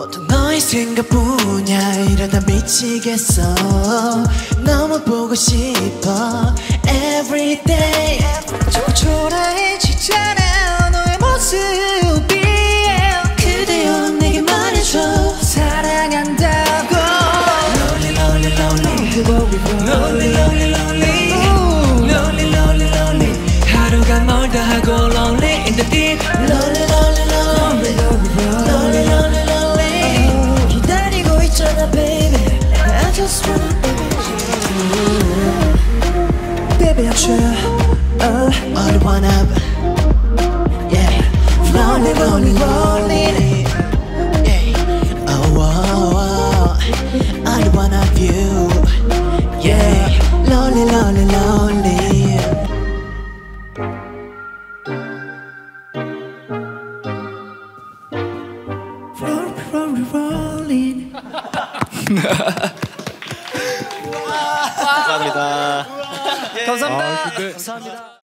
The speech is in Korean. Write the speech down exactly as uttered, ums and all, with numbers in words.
온통 너의 생각뿐이야. 이러다 미치겠어. 너무 보고 싶어 everyday. 자꾸 초라해지잖아 너의 모습이. 그대여 내게 말해줘 사랑한다고. Lonely lonely lonely lonely lonely lonely lonely lonely lonely. 하루가 멀다 하고 lonely in the deep. Lonely lonely lonely lonely lonely lonely. 기다리고 있잖아 baby. I just wanna baby I'm sure uh, all you wanna yeah. Lonely lonely lonely yeah. Oh, oh, oh. All you wanna view yeah. Lonely lonely lonely. 감사합니다. 감사합니다. 아, 근데... 감사합니다.